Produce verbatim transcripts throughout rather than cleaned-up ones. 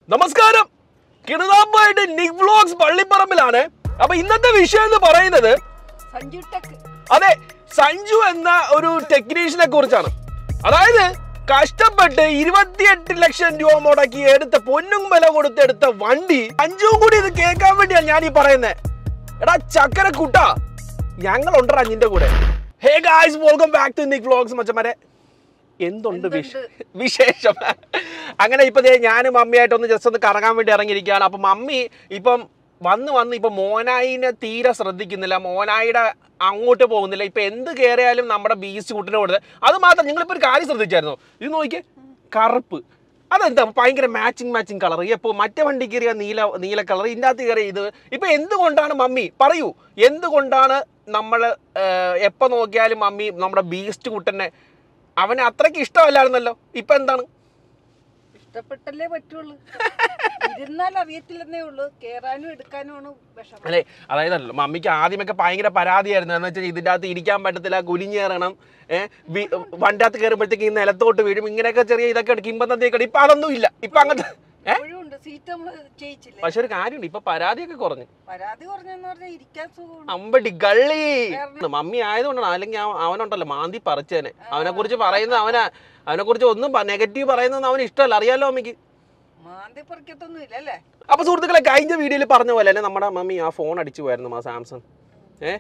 നമസ്കാരം, കിണതാപ്പായിട്ട് നിക് വ്ലോഗ്സ് പള്ളിപ്പറമ്പിലാണ്. അപ്പൊ ഇന്നത്തെ വിഷയം എന്ന് പറയുന്നത് സഞ്ജു ടെക്. അതെ, സഞ്ജു എന്ന ഒരു ടെക്നീഷ്യനെ കുറിച്ചാണ്. അതായത് കഷ്ടപ്പെട്ട് ഇരുപത്തിയെട്ട് ലക്ഷം രൂപ മുടക്കി എടുത്ത പൊന്നും വില കൊടുത്തെടുത്ത വണ്ടി. സഞ്ജുവും കൂടി ഇത് കേൾക്കാൻ വേണ്ടിയാണ് ഞാൻ ഈ പറയുന്നത്. എടാ ചക്കര കൂട്ടാ, ഞങ്ങൾ ഉണ്ടറാ നിന്റെ കൂടെ. Hey guys, welcome back to Nik vlogs. മച്ചന്മാരെ, എന്തുണ്ട് വിശേഷം? അങ്ങനെ ഇപ്പൊ ഞാനും മമ്മിയായിട്ടൊന്ന് ജസ്റ്റ് ഒന്ന് കറങ്ങാൻ വേണ്ടി ഇറങ്ങിയിരിക്കുകയാണ്. അപ്പൊ മമ്മി ഇപ്പം വന്ന് വന്ന് ഇപ്പൊ മോനായിനെ തീരെ ശ്രദ്ധിക്കുന്നില്ല, മോനായിയുടെ അങ്ങോട്ട് പോകുന്നില്ല. ഇപ്പൊ എന്ത് കയറിയാലും നമ്മുടെ ബീസ്റ്റ് കുട്ടിനെ കൊടുത്ത്. അത് മാത്രം, നിങ്ങളിപ്പോ ഒരു കാര്യം ശ്രദ്ധിച്ചായിരുന്നോ? ഇത് നോക്കിയേ, കറുപ്പ്. അതെന്താ ഭയങ്കര മാച്ചിങ് മാച്ചിങ് കളർ. ഇപ്പോൾ മറ്റേ വണ്ടി കയറിയ നീല നീല കളർ, ഇതിൻ്റെ അകത്ത് കയറിയ ഇത്. ഇപ്പൊ എന്തുകൊണ്ടാണ് മമ്മി പറയൂ, എന്തുകൊണ്ടാണ് നമ്മൾ എപ്പോൾ നോക്കിയാലും മമ്മി നമ്മുടെ ബീസ്റ്റ് കുട്ടനെ അവന് അത്രയ്ക്ക് ഇഷ്ടമല്ലായിരുന്നല്ലോ, ഇപ്പൊ എന്താണ്? ഇഷ്ടപ്പെട്ടല്ലേ പറ്റുള്ളൂ, ഇരുന്നാൽ അറിയത്തില്ലെന്നേ ഉള്ളൂ. കേറാനും എടുക്കാനുമാണ് വിഷമം അല്ലേ? അതായത് മമ്മിക്ക് ആദ്യമൊക്കെ ഭയങ്കര പരാതിയായിരുന്നു. എന്ന് വെച്ചാൽ ഇതിൻ്റെ അകത്ത് ഇരിക്കാൻ പറ്റത്തില്ല, കുലിഞ്ഞേറണം, ഏഹ് വണ്ടി അകത്ത് കയറുമ്പോഴത്തേക്ക് ഈ നിലത്തോട്ട് വീഴും, ഇങ്ങനെയൊക്കെ ചെറിയ ഇതൊക്കെ എടുക്കും, ഇമ്പത്തന്തൊക്കെ. ഇപ്പൊ അതൊന്നും ഇല്ല, ഇപ്പൊ അങ്ങനത്തെ. പക്ഷെ ഒരു കാര്യമുണ്ട്, ഇപ്പൊ പരാതിയൊക്കെ കുറഞ്ഞു. അമ്പടി ഗള്ളി മമ്മി ആയതുകൊണ്ടാണ്. അല്ലെങ്കിൽ അവനുണ്ടല്ലോ മാന്തി പറിച്ചേനെ. അവനെ കുറിച്ച് പറയുന്നത് അവന അവനെ കുറിച്ച് ഒന്നും നെഗറ്റീവ് പറയുന്നത് അവന് ഇഷ്ടമല്ല, അറിയാലോ അമ്മയ്ക്ക്. അപ്പൊ സുഹൃത്തുക്കളെ, കഴിഞ്ഞ വീഡിയോയിൽ പറഞ്ഞ പോലെ തന്നെ നമ്മുടെ മമ്മി ആ ഫോൺ അടിച്ചു പോയായിരുന്നു, ആ സാംസങ്. ഏഹ്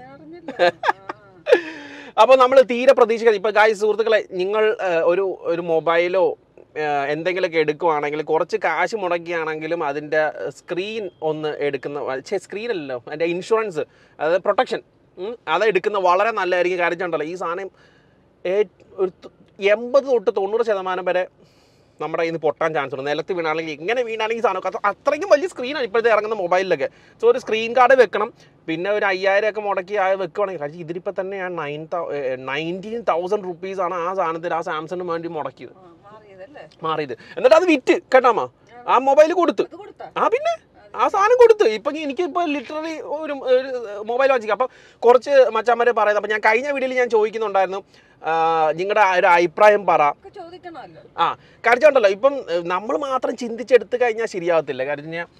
അപ്പൊ നമ്മൾ തീരെ പ്രതീക്ഷിക്കാതെ ഇപ്പൊ ഗായ്സ് സുഹൃത്തുക്കളെ, നിങ്ങൾ ഒരു ഒരു മൊബൈലോ എന്തെങ്കിലുമൊക്കെ എടുക്കുവാണെങ്കിൽ കുറച്ച് കാശ് മുടക്കിയാണെങ്കിലും അതിൻ്റെ സ്ക്രീൻ ഒന്ന് എടുക്കുന്ന, സ്ക്രീൻ അല്ലല്ലോ, അതിൻ്റെ ഇൻഷുറൻസ്, അതായത് പ്രൊട്ടക്ഷൻ, അത് എടുക്കുന്ന വളരെ നല്ലതായിരിക്കും. കാര്യമുണ്ടല്ലോ, ഈ സാധനം ഒരു എൺപത് തൊട്ട് തൊണ്ണൂറ് ശതമാനം വരെ നമ്മുടെ ഇന്ന് പൊട്ടാൻ ചാൻസ് ഉണ്ട്. നിലത്ത് വീണാണെങ്കിൽ ഇങ്ങനെ വീണാണെങ്കിൽ സാധനം അത്രയ്ക്കും വലിയ സ്ക്രീനാണ് ഇപ്പോഴത്തെ ഇറങ്ങുന്ന മൊബൈലിലൊക്കെ. സോ ഒരു സ്ക്രീൻ കാർഡ് വെക്കണം, പിന്നെ ഒരു അയ്യായിരം ഒക്കെ മുടക്കി ആ വെക്കുവാണെങ്കിൽ. കാരണം ഇതിലിപ്പോൾ തന്നെ ഞാൻ നയൻ നയൻറ്റീൻ തൗസൻഡ് റുപ്പീസാണ് ആ സാധനത്തിൽ ആ സാംസങ്ങിന് വേണ്ടി മുടക്കിയത്, മാറിയത്. എന്നിട്ട് അത് വിറ്റ് കേട്ടാമാ, ആ മൊബൈൽ കൊടുത്ത്. ആ പിന്നെ ആ സാധനം കൊടുത്ത്. ഇപ്പൊ എനിക്ക് ഇപ്പൊ ലിറ്ററലി ഒരു മൊബൈൽ വാങ്ങിക്കാം. അപ്പൊ കുറച്ച് മച്ചാന്മാരെ പറയുന്നത്, അപ്പൊ ഞാൻ കഴിഞ്ഞ വീഡിയോയിൽ ഞാൻ ചോദിക്കുന്നുണ്ടായിരുന്നു, നിങ്ങളുടെ ഒരു അഭിപ്രായം പറ. ആ കാര്യമുണ്ടല്ലോ, ഇപ്പം നമ്മൾ മാത്രം ചിന്തിച്ചെടുത്ത് കഴിഞ്ഞാൽ ശരിയാകത്തില്ല. കാര്യം ഞാൻ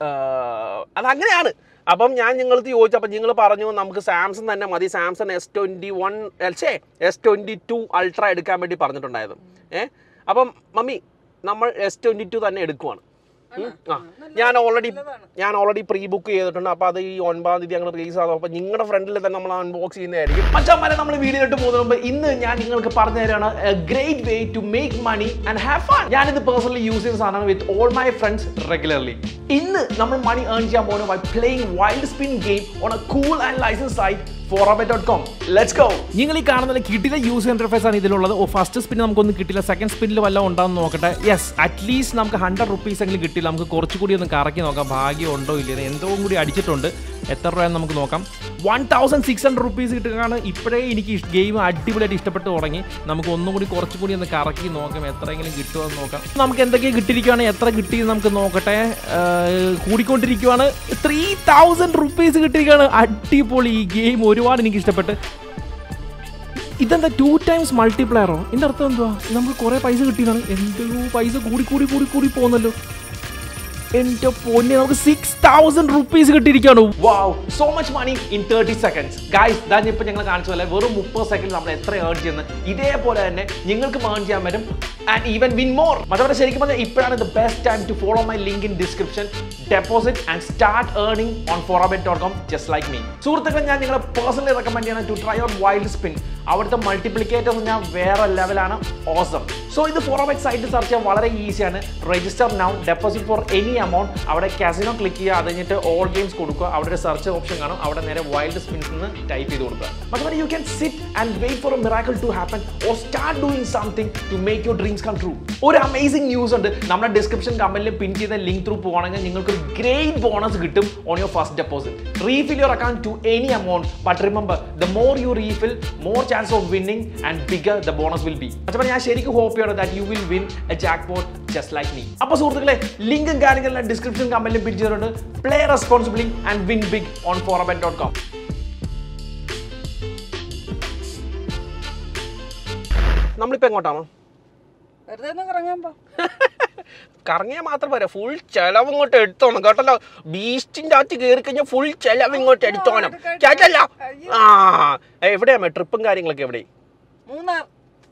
അതങ്ങനെയാണ്. അപ്പം ഞാൻ നിങ്ങൾക്ക് ചോദിച്ചു, അപ്പം നിങ്ങൾ പറഞ്ഞു നമുക്ക് സാംസങ് തന്നെ മതി, സാംസങ് എസ് ട്വൻറ്റി വൺ എൽഷേ എസ് ട്വൻറ്റി ടു അൾട്ര എടുക്കാൻ വേണ്ടി പറഞ്ഞിട്ടുണ്ടായിരുന്നു. ഏഹ് അപ്പം മമ്മി നമ്മൾ എസ് ട്വൻറ്റി ടു തന്നെ എടുക്കുവാണ്. ആ ഞാൻ ഓൾറെഡി ഞാൻ ഓൾറെഡി പ്രീ ബുക്ക് ചെയ്തിട്ടുണ്ട്. അപ്പോൾ അത് ഈ ഒൻപതാം തീയതി ഞങ്ങൾ റിലീസ് ആകും. അപ്പോൾ നിങ്ങളുടെ ഫ്രണ്ടിൽ തന്നെ നമ്മൾ അൺബോക്സ് ചെയ്യുന്നതായിരിക്കും. മച്ചാന്മാരെ, നമ്മൾ വീഡിയോയിലോട്ട് പോകുന്നതിന് മുമ്പ് ഇന്ന് ഞാൻ നിങ്ങൾക്ക് പറഞ്ഞു തരാണ് a great way to make money and have fun. ഞാനിത് പേഴ്സണലി യൂസ് ചെയ്യുന്ന സാധനമാണ് with all my friends regularly. ഇന്ന് നമ്മൾ മണി ഏൺ ചെയ്യാൻ പോകുന്നത് by playing Wild Spin game on a cool and license site Forabet dot com. Let's go. നിങ്ങൾ ഈ കാണുന്ന കിട്ടിയ യൂസർ ഇന്റർഫേസ് ആണ് ഇതിലുള്ളത്. ഓ ഫസ്റ്റ് സ്പിൻ നമുക്കൊന്നും കിട്ടില്ല, സെക്കൻഡ് സ്പിന്നിൽ വല്ലതും ഉണ്ടാകുന്ന നോക്കട്ടെ. യെസ്, അറ്റ്ലീസ്റ്റ് നമുക്ക് ഹൺഡ്രഡ് റുപ്പീസ് എങ്കിലും കിട്ടില്ല. നമുക്ക് കുറച്ചുകൂടി ഒന്ന് കറക്കി നോക്കാം, ഭാഗ്യം ഉണ്ടോ ഇല്ലയോ. എന്തോ കൂടി അടിച്ചിട്ടുണ്ട്, എത്ര രൂപയെന്ന് നമുക്ക് നോക്കാം. One thousand six hundred rupees കിട്ടുകയാണ്. ഇപ്പോഴേ എനിക്ക് ഗെയിം അടിപൊളിയായിട്ട് ഇഷ്ടപ്പെട്ട് തുടങ്ങി. നമുക്ക് ഒന്നും കൂടി കുറച്ചുകൂടി ഒന്ന് കറക്കി നോക്കാം, എത്രയെങ്കിലും കിട്ടുമോ എന്ന് നോക്കാം. നമുക്ക് എന്തൊക്കെയാണ് കിട്ടിയിരിക്കുകയാണ്, എത്ര കിട്ടിയെന്ന് നമുക്ക് നോക്കട്ടെ. കൂടിക്കൊണ്ടിരിക്കുകയാണ്. ത്രീ തൗസൻഡ് റുപ്പീസ് കിട്ടിയിരിക്കുകയാണ്. അടിപൊളി, ഈ ഗെയിം ഒരുപാട് എനിക്ക് ഇഷ്ടപ്പെട്ട്. ഇതെന്താ ടു ടൈംസ് മൾട്ടിപ്ലയറോ? ഇതിൻ്റെ അർത്ഥം എന്തുവാ? നമുക്ക് കുറേ പൈസ കിട്ടിയതാണ്. എന്തോ പൈസ കൂടി കൂടി കൂടി കൂടി പോകുന്നല്ലോ. എൻ്റെ പൊന്നെ, നമുക്ക് സിക്സ് തൗസൻഡ് റുപ്പീസ് കിട്ടിയിരിക്കുകയാണ്. Wow, so much money in thirty seconds. Guys, ഇതാണ് ഇപ്പം ഞങ്ങൾ കാണിച്ചു പോലെ വെറും മുപ്പത് സെക്കൻഡ് നമ്മൾ എത്ര ഏൺ ചെയ്യുന്നത്. ഇതേപോലെ തന്നെ നിങ്ങൾക്ക് ഏൺ ചെയ്യാൻ പറ്റും ആൻഡ് ഈവൻ വിൻ മോർ. മറ്റേ ശരിക്കും പറഞ്ഞാൽ ഇപ്പോഴാണ് the best time to follow my link in description, deposit and start earning on Forabet dot com just like me. സുഹൃത്തുക്കൾ, ഞാൻ നിങ്ങളെ പേഴ്സണലി റെക്കമെൻഡ് ചെയ്യണം to try out Wild Spin. അവിടുത്തെ multiplicators ഞാൻ വേറെ ലെവലാണ്, ഓസം. സോ ഇത് ഫോറാബെറ്റ് സൈറ്റ് സെർച്ച് ചെയ്യാൻ വളരെ ഈസിയാണ്. Register now, deposit for any amount. അവിടെ കാസിനോ ക്ലിക്ക് ചെയ്യുക, അത് കഴിഞ്ഞിട്ട് ഓൾ ഗെയിംസ് കൊടുക്കുക. അവിടെ ഒരു സെർച്ച് ഓപ്ഷൻ കാണും, അവിടെ നേരെ വൈൽഡ് സ്പിൻസ് എന്ന് ടൈപ്പ് ചെയ്ത് കൊടുക്കുക. അതുപോലെ you can sit and wait for a miracle to happen or start doing something to make your dreams come true. ഒരു അമേസിംഗ് ന്യൂസ് ഉണ്ട്. നമ്മുടെ ഡിസ്ക്രിപ്ഷൻ കമന്റിൽ പിൻ ചെയ്ത ലിങ്ക് ത്രൂ പോകുകയാണെങ്കിൽ നിങ്ങൾക്ക് ഒരു ഗ്രേറ്റ് ബോണസ് കിട്ടും on your first deposit. Refill your account to any amount, but remember the more you refill more chance of winning and bigger the bonus will be. അപ്പോൾ ഞാൻ ശരിക്കും hope ചെയ്യണം that you will win A jackpot just like me. അപ്പോൾ സുഹൃത്തുക്കളെ, ലിങ്കും കാര്യങ്ങളെല്ലാം description കമന്റിൽ പിൻ ചെയ്തിട്ടുണ്ട്. Play responsibly and win big on Forabet dot com. നമ്മളിപ്പോൾ എങ്ങോട്ടാണോ? കറങ്ങിയാൽ മാത്രം പോരാ, ഫുൾ ചെലവ് ഇങ്ങോട്ട് എടുത്തോണം കേട്ടല്ലോ. ബീസ്റ്റിന്റെ അകത്ത് കയറി കഴിഞ്ഞാൽ ഫുൾ ചെലവ് ഇങ്ങോട്ട് എടുത്തോണം കേട്ടല്ലോ. ആ എവിടെയാ ട്രിപ്പും കാര്യങ്ങളൊക്കെ എവിടെ? മൂന്നാർ.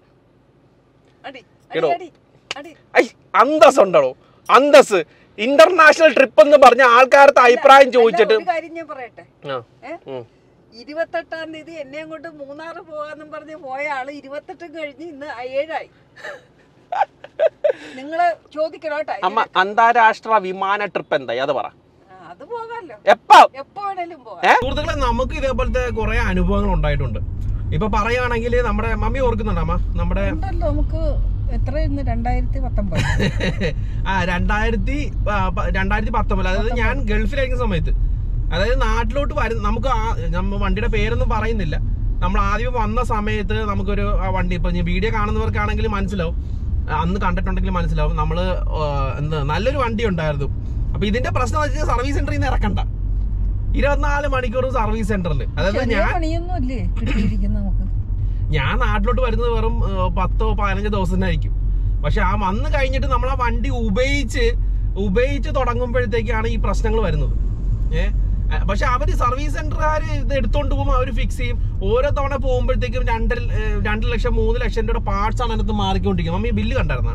കേട്ടോ ഐ അന്തസ് ഉണ്ടോ? അന്തസ് ഇന്റർനാഷണൽ ട്രിപ്പ് എന്ന് പറഞ്ഞ ആൾക്കാരുടെ അഭിപ്രായം ചോദിച്ചിട്ട് കാര്യം ഞാൻ പറയട്ടെ. ഇരുപത്തെട്ടാം തീയതി എന്നെ കൊണ്ട് മൂന്നാറ് പോകാന്നും പറഞ്ഞ് പോയ ആള് ഇരുപത്തെട്ടും കഴിഞ്ഞ് ഇന്ന് ഏഴായി. നിങ്ങള് ചോദിക്കണോട്ടെ അമ്മ അന്താരാഷ്ട്ര വിമാന ട്രിപ്പ് എന്തായി അത് പറ. അത് പോകാമല്ലോ, എപ്പോ എപ്പോ വേണേലും പോകാം. സുഹൃത്തുക്കളെ നമുക്ക് ഇതേപോലത്തെ കുറെ അനുഭവങ്ങൾ ഉണ്ടായിട്ടുണ്ട്. ഇപ്പൊ പറയുകയാണെങ്കിൽ നമ്മുടെ മമ്മി ഓർക്കുന്നുണ്ടോ അമ്മ? നമ്മുടെ നമുക്ക് എത്രയായിരുന്നു രണ്ടായിരത്തി പത്തൊമ്പത് ആ രണ്ടായിരത്തി രണ്ടായിരത്തി പത്തൊമ്പത് അതായത് ഞാൻ ഗൾഫിലായിരിക്കുന്ന സമയത്ത്, അതായത് നാട്ടിലോട്ട് വരുന്ന നമുക്ക് നമ്മ വണ്ടിയുടെ പേരൊന്നും പറയുന്നില്ല. നമ്മൾ ആദ്യം വന്ന സമയത്ത് നമുക്കൊരു വണ്ടി ഇപ്പൊ വീഡിയോ കാണുന്നവർക്കാണെങ്കിലും മനസ്സിലാവും, അന്ന് കണ്ടിട്ടുണ്ടെങ്കിൽ മനസ്സിലാവും. നമ്മള് എന്താ നല്ലൊരു വണ്ടി ഉണ്ടായിരുന്നു. അപ്പൊ ഇതിന്റെ പ്രശ്നം എന്ന് വെച്ചാൽ സർവീസ് സെന്ററിൽ നിന്ന് ഇറക്കണ്ട, ഇരുപത്തിനാല് മണിക്കൂർ സർവീസ് സെന്ററിൽ. അതായത് ഞാൻ ഞാൻ നാട്ടിലോട്ട് വരുന്നത് വെറും പത്തോ പതിനഞ്ചോ ദിവസത്തിനായിരിക്കും. പക്ഷെ ആ വന്ന് കഴിഞ്ഞിട്ട് നമ്മൾ ആ വണ്ടി ഉപയോഗിച്ച് ഉപയോഗിച്ച് തുടങ്ങുമ്പോഴത്തേക്കാണ് ഈ പ്രശ്നങ്ങൾ വരുന്നത്. ഏഹ് പക്ഷെ അവര് സർവീസ് സെന്ററുകാർ ഇത് എടുത്തോണ്ട് പോകുമ്പോൾ അവർ ഫിക്സ് ചെയ്യും. ഓരോ തവണ പോകുമ്പോഴത്തേക്കും രണ്ട് രണ്ട് ലക്ഷം മൂന്ന് ലക്ഷം രൂപയുടെ പാർട്സ് ആണ് അതിനകത്ത് മാറിക്കൊണ്ടിരിക്കുന്നത്. മമ്മി ബില്ല് കണ്ടായിരുന്ന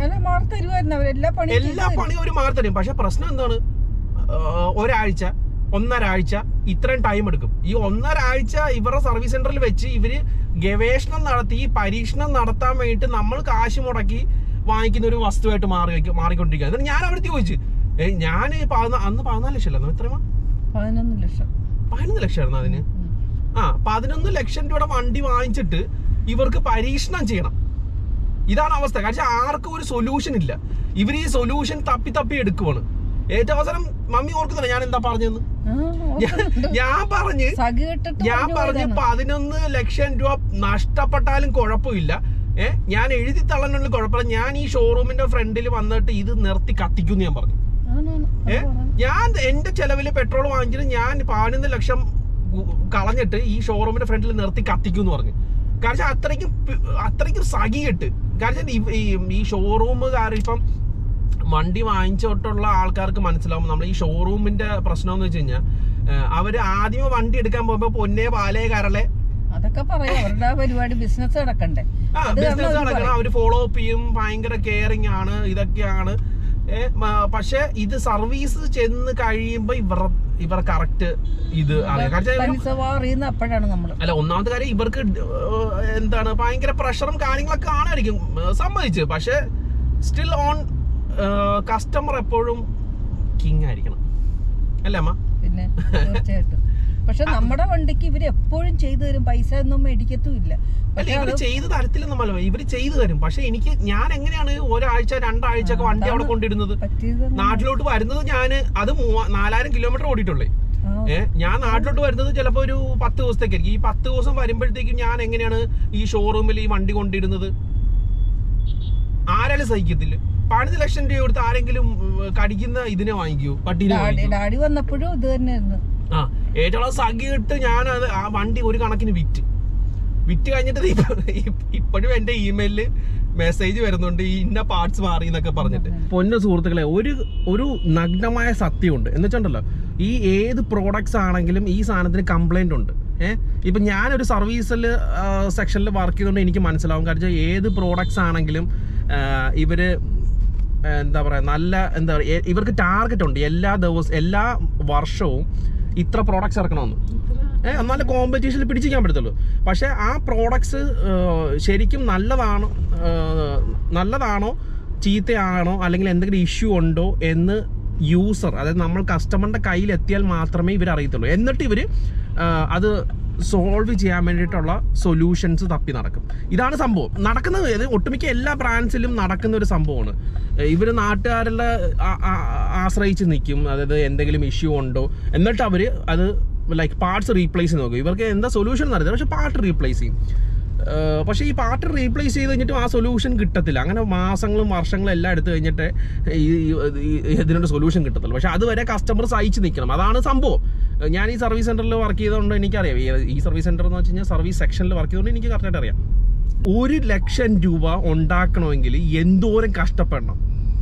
എല്ലാ പണിയും അവർ മാറി തരും. പക്ഷെ പ്രശ്നം എന്താണ്, ഒരാഴ്ച ഒന്നരാഴ്ച ഇത്രയും ടൈം എടുക്കും. ഈ ഒന്നരാഴ്ച ഇവരുടെ സർവീസ് സെന്ററിൽ വെച്ച് ഇവര് ഗവേഷണം നടത്തി പരീക്ഷണം നടത്താൻ വേണ്ടിയിട്ട് നമ്മൾ കാശ് മുടക്കി വാങ്ങിക്കുന്ന ഒരു വസ്തുവായിട്ട് മാറി മാറിക്കൊണ്ടിരിക്കുക. എന്നിട്ട് ഞാൻ അവിടുത്തെ ചോദിച്ചു, ഞാൻ അന്ന് പതിനാല് ലക്ഷം അല്ലായിരുന്നു, എത്രയാ? പതിനൊന്ന് ലക്ഷം പതിനൊന്ന് ലക്ഷം ആയിരുന്നു അതിന്. ആ പതിനൊന്ന് ലക്ഷം രൂപയുടെ വണ്ടി വാങ്ങിച്ചിട്ട് ഇവർക്ക് പരീക്ഷണം ചെയ്യണം. ഇതാണ് അവസ്ഥ. കാരണം ആർക്കും ഒരു സൊല്യൂഷൻ ഇല്ല. ഇവർ ഈ സൊല്യൂഷൻ തപ്പി തപ്പി എടുക്കുവാണ്. ഏറ്റവും അവസാനം മമ്മി ഓർക്കുന്നില്ല ഞാൻ എന്താ പറഞ്ഞെന്ന്? ഞാൻ പറഞ്ഞ് ഞാൻ പറഞ്ഞ് പതിനൊന്ന് ലക്ഷം രൂപ നഷ്ടപ്പെട്ടാലും കുഴപ്പമില്ല, ഏഹ് ഞാൻ എഴുതി തള്ളനുള്ള കുഴപ്പമില്ല, ഞാൻ ഈ ഷോറൂമിന്റെ ഫ്രണ്ടിൽ വന്നിട്ട് ഇത് നിർത്തി കത്തിക്കും ഞാൻ പറഞ്ഞു. ഏഹ് ഞാൻ എന്റെ ചെലവില് പെട്രോൾ വാങ്ങിച്ചിട്ട് ഞാൻ പതിനൊന്ന് ലക്ഷം കളഞ്ഞിട്ട് ഈ ഷോറൂമിന്റെ ഫ്രണ്ടിൽ നിർത്തി കത്തിക്കും എന്ന് പറഞ്ഞു. കാരണം അത്രയ്ക്കും അത്രയ്ക്കും സഖിയിട്ട്. കാരണം ഈ ഷോറൂമുകാർ ഇപ്പം വണ്ടി വാങ്ങിച്ചോട്ടുള്ള ആൾക്കാർക്ക് മനസ്സിലാവും നമ്മൾ ഈ ഷോറൂമിന്റെ പ്രശ്നം എന്ന് വെച്ച് കഴിഞ്ഞാൽ അവര് ആദ്യമേ വണ്ടി എടുക്കാൻ പോകുമ്പോ പൊന്നേ പാലേ കരളെ അതൊക്കെ പറയാം. അവരുടെ പരിപാടി ബിസിനസ് നടക്കണ്ടേ, ബിസിനസ് നടക്കണം. അവര് ഫോളോ അപ്പ് ചെയ്യും, ഭയങ്കര കെയറിങ് ആണ്, ഇതൊക്കെയാണ്. പക്ഷെ ഇത് സർവീസ് ചെന്ന് കഴിയുമ്പോ ഇവർ ഇവർ കറക്റ്റ് ഇത് അപ്പോഴാണ് നമ്മൾ അല്ല ഒന്നാമത്തെ കാര്യം ഇവർക്ക് എന്താണ് ഭയങ്കര പ്രഷറും കാര്യങ്ങളൊക്കെ ആണായിരിക്കും സമ്മതിച്ച്. പക്ഷെ സ്റ്റിൽ ഓൺ കസ്റ്റമർ എപ്പോഴും കിങ് ആയിരിക്കണം അല്ലേ അമ്മ? പിന്നെ തീർച്ചയായിട്ടും. പക്ഷെ നമ്മുടെ വണ്ടിക്ക് ഇവര് എപ്പോഴും ചെയ്തു തരും, പൈസ ഒന്നും മേടിക്കത്തുമില്ല. ഇവര് ചെയ്ത് തരത്തില്ലെന്നല്ല, ഇവര് ചെയ്തു തരും. പക്ഷെ എനിക്ക് ഞാൻ എങ്ങനെയാണ് ഒരാഴ്ച രണ്ടാഴ്ച ഒക്കെ വണ്ടി അവിടെ കൊണ്ടിരുന്നത്? നാട്ടിലോട്ട് വരുന്നത് ഞാൻ അത് നാലായിരം കിലോമീറ്റർ ഓടിയിട്ടുള്ളേ. ഏഹ് ഞാൻ നാട്ടിലോട്ട് വരുന്നത് ചിലപ്പോ ഒരു പത്ത് ദിവസത്തേക്കായിരിക്കും. ഈ പത്ത് ദിവസം വരുമ്പോഴത്തേക്കും ഞാൻ എങ്ങനെയാണ് ഈ ഷോറൂമിൽ ഈ വണ്ടി കൊണ്ടിരുന്നത്? ആരാലും സഹിക്കത്തില്ല. പതിനഞ്ച് ലക്ഷം രൂപ കൊടുത്ത് ആരെങ്കിലും കടിക്കുന്ന ഇതിനെ വാങ്ങിക്കൂ? പട്ടീനെ ഡാഡി വന്നപ്പോഴും ഇത് തന്നെയായിരുന്നു. ആ ഏറ്റവും സഖിയിട്ട് ഞാൻ അത് ആ വണ്ടി ഒരു കണക്കിന് വിറ്റ് വിറ്റ് കഴിഞ്ഞിട്ട് ഇപ്പോഴും എന്റെ ഇമെയിലില് മെസ്സേജ് വരുന്നുണ്ട് ഈ ഇന്ന പാർട്സ് മാറി എന്നൊക്കെ പറഞ്ഞിട്ട്. പൊന്ന സുഹൃത്തുക്കളെ, ഒരു ഒരു നഗ്നമായ സത്യമുണ്ട് എന്ന് വെച്ചിട്ടുണ്ടല്ലോ, ഈ ഏത് പ്രോഡക്ട്സ് ആണെങ്കിലും ഈ സാധനത്തിന് കംപ്ലൈന്റ് ഉണ്ട്. ഏഹ് ഇപ്പൊ ഞാനൊരു സർവീസിൽ സെക്ഷനിൽ വർക്ക് ചെയ്തുകൊണ്ട് എനിക്ക് മനസ്സിലാവും. കാരണം ഏത് പ്രോഡക്ട്സ് ആണെങ്കിലും ഇവര് എന്താ പറയാ നല്ല എന്താ പറയുക, ഇവർക്ക് ടാർഗറ്റ് ഉണ്ട്. എല്ലാ ദിവസവും എല്ലാ വർഷവും ഇത്ര പ്രോഡക്ട്സ് ഇറക്കണമെന്ന്. ഏഹ് എന്നാലും കോമ്പറ്റീഷനിൽ പിടിച്ചിരിക്കാൻ പറ്റത്തുള്ളൂ. പക്ഷെ ആ പ്രോഡക്ട്സ് ശരിക്കും നല്ലതാണോ നല്ലതാണോ ചീത്തയാണോ അല്ലെങ്കിൽ എന്തെങ്കിലും ഇഷ്യൂ ഉണ്ടോ എന്ന് യൂസർ, അതായത് നമ്മൾ കസ്റ്റമറിന്റെ കയ്യിൽ എത്തിയാൽ മാത്രമേ ഇവർ അറിയത്തുള്ളൂ. എന്നിട്ട് ഇവർ അത് സോൾവ് ചെയ്യാൻ വേണ്ടിയിട്ടുള്ള സൊല്യൂഷൻസ് തപ്പി നടക്കും. ഇതാണ് സംഭവം നടക്കുന്നത്. ഇത് ഒട്ടുമിക്ക എല്ലാ ബ്രാൻഡ്സിലും നടക്കുന്ന ഒരു സംഭവമാണ്. ഇവർ നാട്ടുകാരുടെ ആശ്രയിച്ച് നിൽക്കും. അതായത് എന്തെങ്കിലും ഇഷ്യൂ ഉണ്ടോ, എന്നിട്ട് അവർ അത് ലൈക്ക് പാർട്സ് റീപ്ലേസ് ചെയ്ത് നോക്കും. ഇവർക്ക് എന്താ സൊല്യൂഷൻ നടത്തില്ല, പക്ഷെ പാർട്ട് റീപ്ലേസ് ചെയ്യും. പക്ഷേ ഈ പാർട്ട് റീപ്ലേസ് ചെയ്ത് കഴിഞ്ഞിട്ടും ആ സൊല്യൂഷൻ കിട്ടത്തില്ല. അങ്ങനെ മാസങ്ങളും വർഷങ്ങളും എല്ലാം എടുത്തു കഴിഞ്ഞിട്ട് ഈ ഇതിനൊരു സൊല്യൂഷൻ കിട്ടത്തുള്ളൂ. പക്ഷെ അതുവരെ കസ്റ്റമർ സഹിച്ച് നിൽക്കണം. അതാണ് സംഭവം. ഞാൻ ഈ സർവീസ് സെന്ററിൽ വർക്ക് ചെയ്തുകൊണ്ട് എനിക്കറിയാം. ഈ സർവീസ് സെന്റർ എന്ന് വെച്ച് കഴിഞ്ഞാൽ സർവീസ് സെക്ഷനിൽ വർക്ക് ചെയ്തുകൊണ്ട് എനിക്ക് കറക്റ്റായിട്ട് അറിയാം. ഒരു ലക്ഷം രൂപ ഉണ്ടാക്കണമെങ്കിൽ എന്തോരം കഷ്ടപ്പെടണം.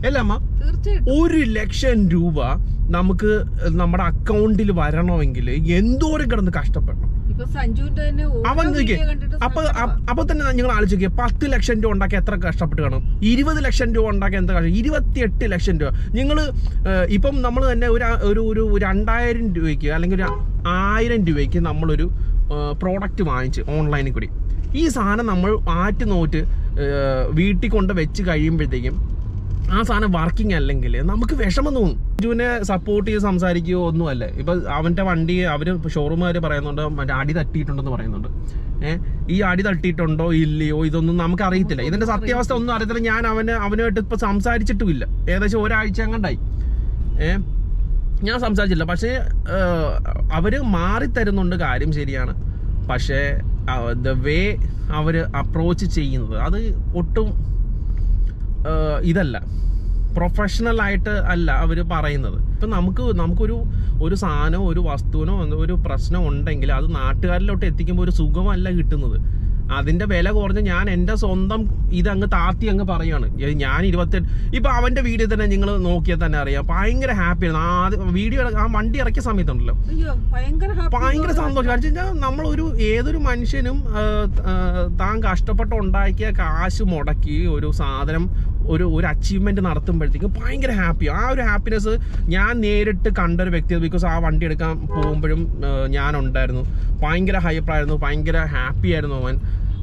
അല്ല അമ്മ? ഒരു ലക്ഷം രൂപ നമുക്ക് നമ്മുടെ അക്കൗണ്ടിൽ വരണമെങ്കിൽ എന്തോരം കിടന്ന് കഷ്ടപ്പെടണം. അവൻ നോക്കിയേ, അപ്പൊ അപ്പൊ തന്നെ നിങ്ങൾ ആലോചിക്കുക, പത്ത് ലക്ഷം രൂപ ഉണ്ടാക്കി എത്ര കഷ്ടപ്പെട്ട് കാണും? ഇരുപത് ലക്ഷം രൂപ ഉണ്ടാക്കി എന്താ കഷ്ടം? ഇരുപത്തിയെട്ട് ലക്ഷം രൂപ. നിങ്ങൾ ഇപ്പം നമ്മൾ തന്നെ ഒരു ഒരു ഒരു രണ്ടായിരം രൂപയ്ക്ക് അല്ലെങ്കിൽ ഒരു ആയിരം രൂപയ്ക്ക് നമ്മളൊരു പ്രോഡക്റ്റ് വാങ്ങിച്ച് ഓൺലൈനിൽ കൂടി, ഈ സാധനം നമ്മൾ ആറ്റ് നോറ്റ് വീട്ടിൽ കൊണ്ട് വെച്ച് കഴിയുമ്പോഴത്തേക്കും ആ സാധനം വർക്കിംഗ് അല്ലെങ്കിൽ നമുക്ക് വിഷമം തോന്നും. സഞ്ജുവിനെ സപ്പോർട്ട് ചെയ്ത് സംസാരിക്കുകയോ ഒന്നുമല്ല. ഇപ്പൊ അവന്റെ വണ്ടി അവര് ഷോറൂമുകാർ പറയുന്നുണ്ട് മറ്റേ അടി തട്ടിയിട്ടുണ്ടെന്ന് പറയുന്നുണ്ട്. ഏഹ് ഈ അടി തട്ടിയിട്ടുണ്ടോ ഇല്ലയോ ഇതൊന്നും നമുക്ക് അറിയത്തില്ല. ഇതിന്റെ സത്യാവസ്ഥ ഒന്നും അറിയത്തില്ല. ഞാൻ അവന് അവനുമായിട്ട് ഇപ്പൊ സംസാരിച്ചിട്ടുമില്ല. ഏകദേശം ഒരാഴ്ച അങ്ങണ്ടായി. ഏഹ് ഞാൻ സംസാരിച്ചില്ല. പക്ഷേ അവര് മാറിത്തരുന്നുണ്ട്, കാര്യം ശരിയാണ്. പക്ഷേ ദ വേ അവര് അപ്രോച്ച് ചെയ്യുന്നത് അത് ഒട്ടും ഇതല്ല, പ്രൊഫഷണൽ ആയിട്ട് അല്ല അവർ പറയുന്നത്. ഇപ്പം നമുക്ക് നമുക്കൊരു ഒരു സാധനമോ ഒരു വസ്തുവിനോ ഒരു പ്രശ്നം ഉണ്ടെങ്കിൽ അത് നാട്ടുകാരിലോട്ട് എത്തിക്കുമ്പോൾ ഒരു സുഖമല്ല കിട്ടുന്നത്. അതിൻ്റെ വില കുറഞ്ഞ് ഞാൻ എൻ്റെ സ്വന്തം ഇതങ്ങ് താത്തി അങ്ങ് പറയുകയാണ്. ഞാൻ ഇരുപത്തെട്ട് ഇപ്പം അവൻ്റെ വീഡിയോ തന്നെ നിങ്ങൾ നോക്കിയാൽ തന്നെ അറിയാം, ഭയങ്കര ഹാപ്പിയാണ്. ആദ്യം വീഡിയോ ആ വണ്ടി ഇറക്കിയ സമയത്തുണ്ടല്ലോ ഭയങ്കര സന്തോഷം. കാരണം വെച്ചാൽ നമ്മളൊരു ഏതൊരു മനുഷ്യനും താൻ കഷ്ടപ്പെട്ട് ഉണ്ടാക്കിയ കാശ് മുടക്കി ഒരു സാധനം ഒരു ഒരു അച്ചീവ്മെന്റ് നടത്തുമ്പോഴത്തേക്കും ഭയങ്കര ഹാപ്പി. ആ ഒരു ഹാപ്പിനെസ് ഞാൻ നേരിട്ട് കണ്ടൊരു വ്യക്തി. ബിക്കോസ് ആ വണ്ടി എടുക്കാൻ പോകുമ്പോഴും ഞാൻ ഉണ്ടായിരുന്നു. ഭയങ്കര ഹൈപ്പായിരുന്നു, ഭയങ്കര ഹാപ്പി ആയിരുന്നു അവൻ.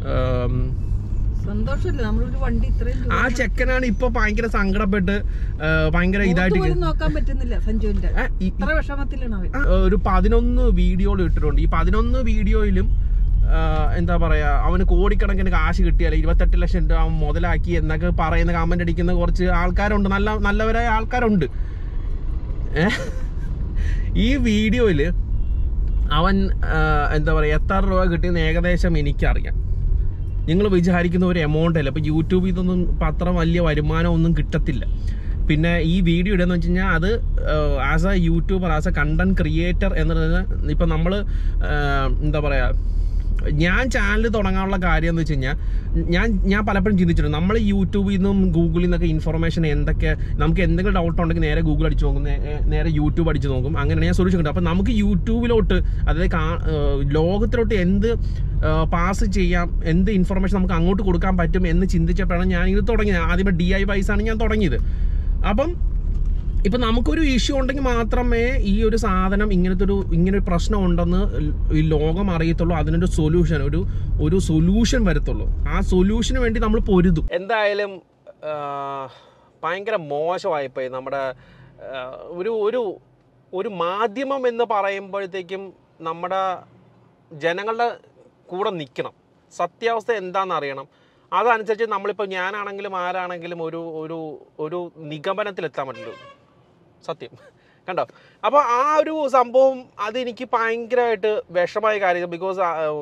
ആ ചെക്കനാണ് ഇപ്പൊ ഭയങ്കര സങ്കടപ്പെട്ട് ഭയങ്കര ഇതായിട്ട് ഒരു പതിനൊന്ന് വീഡിയോകൾ ഇട്ടിട്ടുണ്ട്. ഈ പതിനൊന്ന് വീഡിയോയിലും എന്താ പറയാ, അവന് കോടിക്കണക്കിന് കാശ് കിട്ടിയാൽ ഇരുപത്തെട്ട് ലക്ഷം രൂപ അവൻ മുതലാക്കി എന്നൊക്കെ പറയുന്ന കമന്റ് അടിക്കുന്ന കുറച്ച് ആൾക്കാരുണ്ട്, നല്ല നല്ലവരായ ആൾക്കാരുണ്ട്. ഈ വീഡിയോയില് അവൻ എന്താ പറയാ എത്ര രൂപ കിട്ടിയെന്ന് ഏകദേശം എനിക്കറിയാം. നിങ്ങൾ വിചാരിക്കുന്ന ഒരു എമൗണ്ട് അല്ല. ഇപ്പം യൂട്യൂബിൽ നിന്നൊന്നും അത്ര വലിയ വരുമാനം ഒന്നും കിട്ടത്തില്ല. പിന്നെ ഈ വീഡിയോ ഇടുന്ന വെച്ച് കഴിഞ്ഞാൽ അത് as a YouTuber, as a content creator എന്നുള്ളത് ഇപ്പം നമ്മൾ എന്താ പറയുക, ഞാൻ ചാനൽ തുടങ്ങാനുള്ള കാര്യം എന്ന് വെച്ച് കഴിഞ്ഞാൽ ഞാൻ ഞാൻ പലപ്പോഴും ചിന്തിച്ചിട്ടുണ്ട്, നമ്മൾ യൂട്യൂബിൽ നിന്നും ഗൂഗിളിൽ നിന്നൊക്കെ ഇൻഫർമേഷൻ എന്തൊക്കെ നമുക്ക് എന്തെങ്കിലും ഡൗട്ട് ഉണ്ടെങ്കിൽ നേരെ ഗൂഗിൾ അടിച്ച് നോക്കും, നേരെ യൂട്യൂബ് അടിച്ച് നോക്കും. അങ്ങനെയാണ് ഞാൻ സൊല്യൂഷൻ കിട്ടും. അപ്പം നമുക്ക് യൂട്യൂബിലോട്ട്, അതായത് ലോകത്തിലോട്ട് എന്ത് പാസ് ചെയ്യാം, എന്ത് ഇൻഫർമേഷൻ നമുക്ക് അങ്ങോട്ട് കൊടുക്കാൻ പറ്റും എന്ന് ചിന്തിച്ചപ്പോഴാണ് ഞാൻ ഇത് തുടങ്ങിയത്. ആദ്യമേ ഡി ഐ വൈസ് ആണ് ഞാൻ തുടങ്ങിയത്. അപ്പം ഇപ്പം നമുക്കൊരു ഇഷ്യൂ ഉണ്ടെങ്കിൽ മാത്രമേ ഈ ഒരു സാധനം ഇങ്ങനത്തെ ഒരു ഇങ്ങനൊരു പ്രശ്നം ഉണ്ടെന്ന് ഈ ലോകം അറിയത്തുള്ളൂ. അതിനൊരു സൊല്യൂഷൻ ഒരു ഒരു സൊല്യൂഷൻ വരത്തുള്ളൂ. ആ സൊല്യൂഷന് വേണ്ടി നമ്മൾ പൊരുതും. എന്തായാലും ഭയങ്കര മോശമായിപ്പോയി നമ്മുടെ ഒരു ഒരു ഒരു മാധ്യമം എന്ന് പറയുമ്പോഴത്തേക്കും നമ്മുടെ ജനങ്ങളുടെ കൂടെ നിൽക്കണം, സത്യാവസ്ഥ എന്താണെന്ന് അറിയണം. അതനുസരിച്ച് നമ്മളിപ്പോൾ ഞാനാണെങ്കിലും ആരാണെങ്കിലും ഒരു ഒരു ഒരു നിഗമനത്തിലെത്താൻ പറ്റുള്ളൂ. സത്യം കണ്ടോ? അപ്പോൾ ആ ഒരു സംഭവം അതെനിക്ക് ഭയങ്കരമായിട്ട് വിഷമായ കാര്യം. ബിക്കോസ്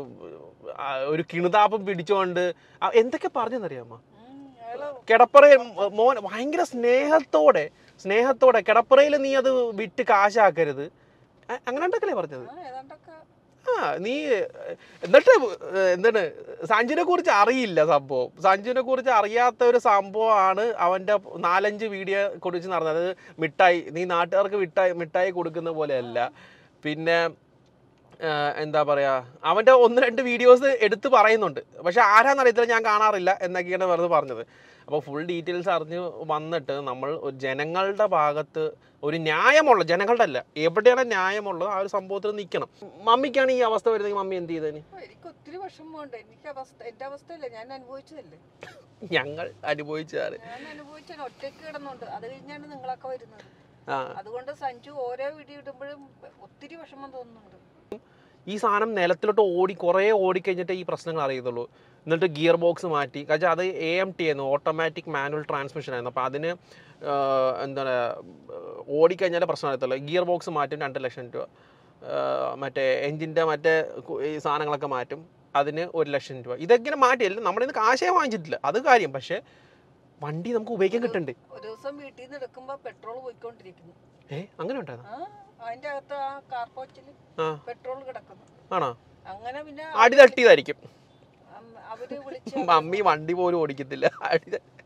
ഒരു കിണുതാപ്പം പിടിച്ചുകൊണ്ട് എന്തൊക്കെ പറഞ്ഞെന്നറിയാമോ, കിടപ്പറയിൽ മോൻ ഭയങ്കര സ്നേഹത്തോടെ സ്നേഹത്തോടെ കിടപ്പറയിൽ നീ അത് വിറ്റ് കാശാക്കരുത്, അങ്ങനെ ഉണ്ടൊക്കെയല്ലേ പറഞ്ഞത്. ആ നീ എന്നിട്ട് എന്താണ് സഞ്ജുവിനെ കുറിച്ച് അറിയില്ല സംഭവം. സഞ്ജുവിനെ കുറിച്ച് അറിയാത്ത ഒരു സംഭവമാണ് അവൻ്റെ നാലഞ്ച് വീഡിയോ കുറിച്ച് നടന്നത്. അത് മിഠായി, നീ നാട്ടുകാർക്ക് മിഠായി മിഠായി കൊടുക്കുന്ന പോലെയല്ല. പിന്നെ എന്താ പറയുക, അവൻ്റെ ഒന്ന് രണ്ട് വീഡിയോസ് എടുത്ത് പറയുന്നുണ്ട്, പക്ഷെ ആരാന്നറിയത്തില്ല, ഞാൻ കാണാറില്ല എന്നൊക്കെയാണ് വെറുതെ പറഞ്ഞത്. അപ്പോൾ ഫുൾ ഡീറ്റെയിൽസ് അറിഞ്ഞ് വന്നിട്ട് നമ്മൾ ഒരു ജനങ്ങളുടെ ഭാഗത്ത് ഒരു ന്യായമുള്ള, ജനങ്ങളുടെ അല്ല, എവിടെയാണ് ന്യായമുള്ളത് ആ ഒരു സംഭവത്തിൽ നിൽക്കണം. മമ്മിക്കാണ് ഈ അവസ്ഥ വരുന്നെങ്കിൽ മമ്മി എന്ത് ചെയ്തേന്? എനിക്ക് ഒത്തിരി വിഷമമുണ്ട്. എനിക്ക് അവസ്ഥ എൻ്റെ അവസ്ഥയല്ല, ഞാൻ അനുഭവിച്ചതല്ലേ. ഞങ്ങൾ അനുഭവിച്ചാറ്, ഞാൻ അനുഭവിച്ചാൽ ഒറ്റയ്ക്ക് കിടന്നുണ്ട്. അത് കഴിഞ്ഞാണ് നിങ്ങളൊക്കെ വരുന്നത്. അതുകൊണ്ട് സഞ്ജു ഓരോ വീഡിയോ ഇടുമ്പോഴും ഒത്തിരി വിഷമം തോന്നുന്നുണ്ട്. ഈ സാധനം നിലത്തിലോട്ട് ഓടി കുറേ ഓടിക്കഴിഞ്ഞിട്ട് ഈ പ്രശ്നങ്ങൾ അറിയത്തുള്ളൂ. എന്നിട്ട് ഗിയർ ബോക്സ് മാറ്റി, കാരണം അത് എ എം ടി ആയിരുന്നു, ഓട്ടോമാറ്റിക് മാനുവൽ ട്രാൻസ്മിഷൻ ആയിരുന്നു. അപ്പോൾ അതിന് എന്താ പറയുക ഓടിക്കഴിഞ്ഞാൽ പ്രശ്നം അറിയത്തുള്ളൂ. ഗിയർ ബോക്സ് മാറ്റും രണ്ട് ലക്ഷം രൂപ, മറ്റേ എൻജിൻ്റെ മറ്റേ ഈ സാധനങ്ങളൊക്കെ മാറ്റും, അതിന് ഒരു ലക്ഷം രൂപ. ഇതെങ്ങനെ മാറ്റിയല്ല, നമ്മുടെ ഇന്ന് കാശേ വാങ്ങിച്ചിട്ടില്ല, അത് കാര്യം. പക്ഷേ വണ്ടി നമുക്ക് ഉപയോഗിക്കാൻ കിട്ടുന്നുണ്ട്. ഒരു ദിവസം വീട്ടിൽ നിന്ന് എടുക്കുമ്പോൾ പെട്രോൾ പോയിക്കൊണ്ടിരിക്കുന്നു. ഏ അങ്ങനെ ഉണ്ടായിരുന്നു? അതിന്റെ അകത്ത് ആ കാർപോച്ചിൽ പെട്രോൾ കിടക്കുന്നു. ആണോ? അങ്ങനെ പിന്നെ അടി തട്ടിയതായിരിക്കും. അവര് വിളിച്ച് മമ്മി വണ്ടി പോലും ഓടിക്കത്തില്ല, അടി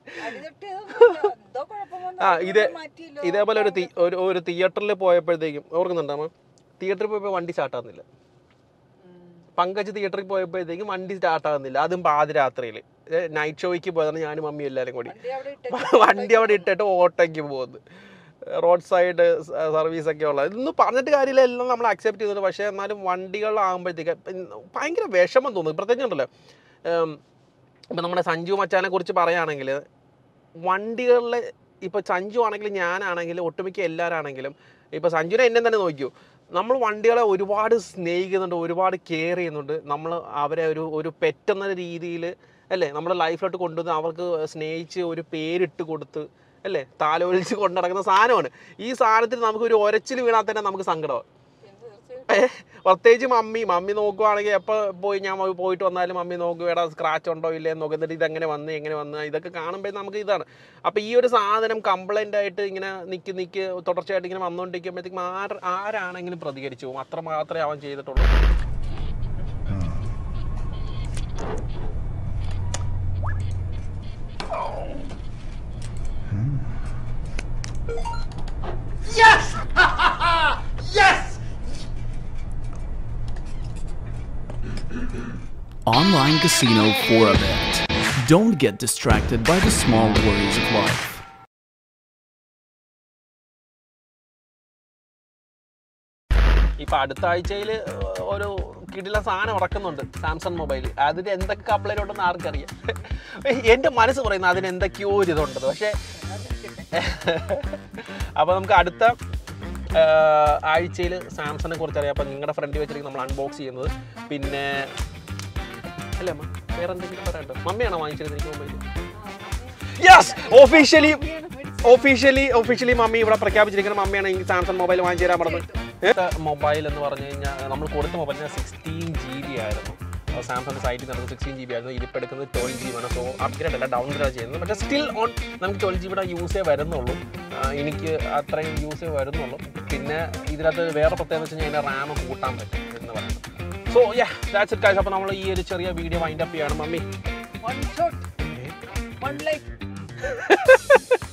ആ ഇതേ ഇതേപോലെ ഒരു ഒരു ഒരു തിയേറ്ററിൽ പോയപ്പോഴത്തേക്കും ഓർക്കുന്നുണ്ടാമോ? തിയേറ്ററിൽ പോയപ്പോൾ വണ്ടി സ്റ്റാർട്ടാകുന്നില്ല. പങ്കജ് തിയേറ്ററിൽ പോയപ്പോഴത്തേക്കും വണ്ടി സ്റ്റാർട്ടാകുന്നില്ല. അതും പാതിരാത്രിയിൽ നൈറ്റ് ഷോയ്ക്ക് പോയതാണ് ഞാനും മമ്മിയും എല്ലാവരും കൂടി. വണ്ടി അവിടെ ഇട്ടിട്ട് ഓട്ടോയ്ക്ക് പോകുന്നത്. റോഡ് സൈഡ് സർവീസൊക്കെ ഉള്ളത് ഇതൊന്നും പറഞ്ഞിട്ട് കാര്യമില്ല, എല്ലാം നമ്മൾ അക്സെപ്റ്റ് ചെയ്യുന്നുണ്ട്. പക്ഷേ എന്നാലും വണ്ടികളാകുമ്പോഴത്തേക്ക് ഭയങ്കര വിഷമം തോന്നും. പ്രത്യേകിച്ച് ഉണ്ടല്ലോ ഇപ്പം നമ്മുടെ സഞ്ജു മച്ചാനെ കുറിച്ച് പറയുകയാണെങ്കിൽ വണ്ടികളിൽ ഇപ്പോൾ സഞ്ജു ആണെങ്കിലും ഞാനാണെങ്കിലും ഒട്ടുമിക്ക എല്ലാവരാണെങ്കിലും ഇപ്പോൾ സഞ്ജുനെ എന്നെ തന്നെ നോക്കൂ, നമ്മൾ വണ്ടികളെ ഒരുപാട് സ്നേഹിക്കുന്നുണ്ട്, ഒരുപാട് കെയർ ചെയ്യുന്നുണ്ട്. നമ്മൾ അവരെ ഒരു ഒരു പെറ്റെന്ന രീതിയിൽ അല്ലേ നമ്മുടെ ലൈഫിലോട്ട് കൊണ്ടുവന്ന് അവർക്ക് സ്നേഹിച്ച് ഒരു പേരിട്ട് കൊടുത്ത് അല്ലേ താലോലിച്ച് കൊണ്ടു നടക്കുന്ന സാധനമാണ്. ഈ സാധനത്തിന് നമുക്ക് ഒരു ഒരച്ചിൽ വീണാൽ തന്നെ നമുക്ക് സങ്കടമാണ്. പ്രത്യേകിച്ച് മമ്മി മമ്മി നോക്കുവാണെങ്കിൽ എപ്പോൾ പോയി ഞാൻ പോയിട്ട് വന്നാലും മമ്മി നോക്കും എടാ സ്ക്രാച്ച് ഉണ്ടോ ഇല്ലേ നോക്കുക, എന്നിട്ട് ഇതെങ്ങനെ വന്ന് എങ്ങനെ വന്ന് ഇതൊക്കെ കാണുമ്പോൾ നമുക്ക് ഇതാണ്. അപ്പോൾ ഈ ഒരു സാധനം കംപ്ലൈൻ്റ് ആയിട്ട് ഇങ്ങനെ നിൽക്കി നിൽക്കി തുടർച്ചയായിട്ട് ഇങ്ങനെ വന്നുകൊണ്ടിരിക്കുമ്പോഴത്തേക്കും ആര് ആരാണെങ്കിലും പ്രതികരിച്ചു പോകും. അത്ര മാത്രമേ അവൻ ചെയ്തിട്ടുള്ളൂ. Yes! Yes! Online casino for a bit. Don't get distracted by the small worries of life. ഇപ്പം അടുത്ത ആഴ്ചയിൽ ഒരു കിടില സാധനം ഇറക്കുന്നുണ്ട് സാംസങ് മൊബൈൽ. അതിന് എന്തൊക്കെ കംപ്ലൈൻറ്റ് ഉണ്ടെന്ന് ആർക്കറിയാം. എൻ്റെ മനസ്സ് പറയുന്നത് അതിന് എന്തൊക്കെയോ ഒരു ഇതുണ്ടെന്ന്. പക്ഷേ അപ്പോൾ നമുക്ക് അടുത്ത ആഴ്ചയിൽ സാംസങ്ങിനെ കുറിച്ച് അറിയാം. അപ്പം നിങ്ങളുടെ ഫ്രണ്ടിൽ വെച്ചിട്ട് നമ്മൾ അൺബോക്സ് ചെയ്യുന്നത്. പിന്നെ അല്ലേ അമ്മ വേറെ എന്തെങ്കിലും പറയണ്ടോ? മമ്മിയാണോ വാങ്ങിച്ചത് എനിക്ക് mobile? Yes, officially officially officially mummy ഇവിടെ പ്രഖ്യാപിച്ചിരിക്കുന്ന മമ്മിയാണ് ഈ സാംസങ് മൊബൈൽ വാങ്ങിച്ചു തരാൻ പറഞ്ഞത്. മൊബൈൽ എന്ന് പറഞ്ഞു കഴിഞ്ഞാൽ നമ്മൾ കൊടുത്ത മൊബൈലിന് സിക്സ്റ്റീൻ ജി ബി ആയിരുന്നു. സാംസങ് സൈറ്റിൽ നടന്നത് സിക്സ്റ്റീൻ ജി ബി ആയിരുന്നു. ഇതിപ്പോൾ എടുക്കുന്നത് ട്വൽവ് ജി ബി ആണ്. സോ അപ്ഗ്രേഡ് അല്ല ഡൗൺഗ്രേഡ് ചെയ്യുന്നത്. പക്ഷേ സ്റ്റിൽ ഓൺ നമുക്ക് ട്വൽവ് ജി ബിയുടെ യൂസേ വരുന്നുള്ളൂ. എനിക്ക് അത്രയും യൂസേ വരുന്നുള്ളൂ. പിന്നെ ഇതിനകത്ത് വേറെ പ്രത്യേകത വെച്ച് കഴിഞ്ഞാൽ അതിൻ്റെ റാം കൂട്ടാൻ പറ്റും എന്ന് പറയുന്നത്. So yeah that's it guys. അപ്പോൾ നമ്മൾ ഈ ഒരു ചെറിയ വീഡിയോ വൈൻഡ് അപ്പ് ചെയ്യാണ്. Mummy One shot, one life.